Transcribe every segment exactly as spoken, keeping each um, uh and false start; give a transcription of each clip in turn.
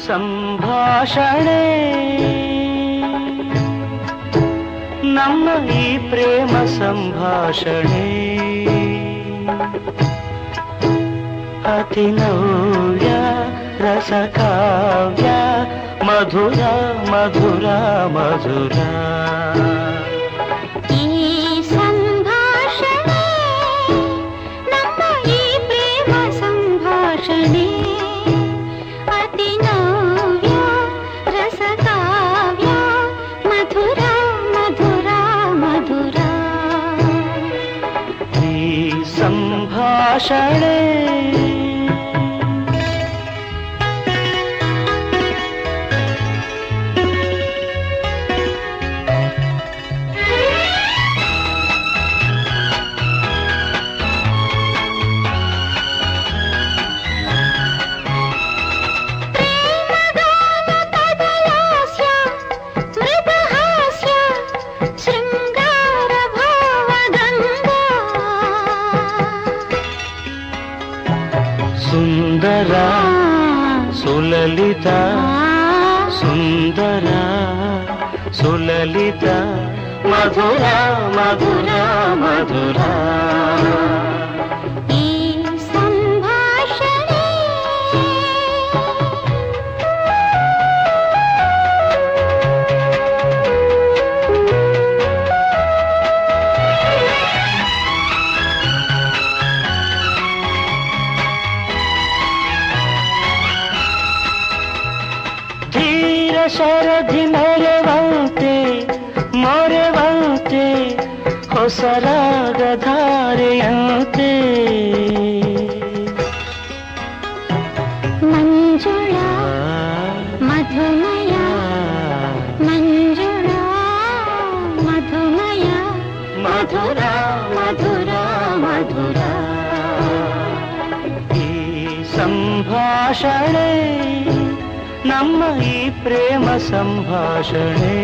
ಸಂಭಾಷಣೆ ನಮ್ಮ ಈ ಪ್ರೇಮ ಸಂಭಾಷಣೆ ಅತಿ ನವ್ಯ ರಸಕಾವ್ಯ ಮಧುರ ಮಧುರ ಮಧುರ ಸಂಭಾಷಣೆ ಸುಂದರ ಸುಲಲಿತ ಸುಂದರ ಸುಲಲಿತ ಮಧುರ ಮಧುರ ಮಧುರ ಈ ಸಂಭಾಷಣೆ ಶರಧಿ ಮೊರೆವಂತೆ ಮೊರೆವಂತೆ ಹೊಸರಾಗಧಾರೆಯಂತೆ ಮಂಜುಳ ಮಧುಮಯ ಮಂಜುಳ ಮಧುಮಯ ಮಧುರ ಮಧುರ ಮಧುರ ಈ ಸಂಭಾಷಣೆ ನಮ್ಮ ಈ ಪ್ರೇಮ ಸಂಭಾಷಣೆ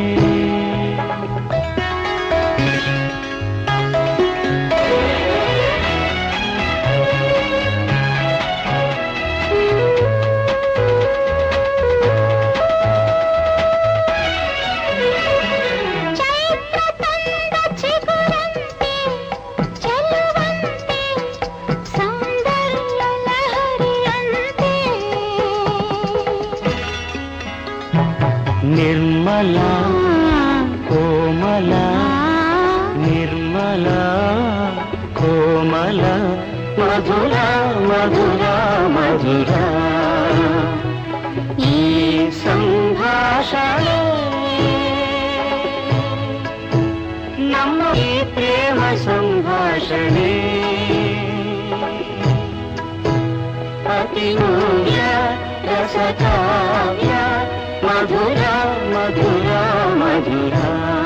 ನಿರ್ಮಲ ಕೋಮಲ ನಿರ್ಮಲ ಕೋಮಲ ಮಧುರ ಮಧುರ ಮಧುರ ಈ ಸಂಭಾಷಣೆ ನಮ್ಮ ಈ ಪ್ರೇಮ ಸಂಭಾಷಣೆ ಅತಿ ಮೂಲ್ಯ ರಸಕಾವ್ಯ ಮಧುರ ಮಧುರ ಮಧುರ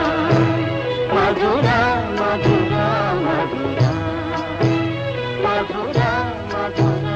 ಮಧುರ ಮಧುರ ಮಧುರ ಮಧುರ ಮಧುರ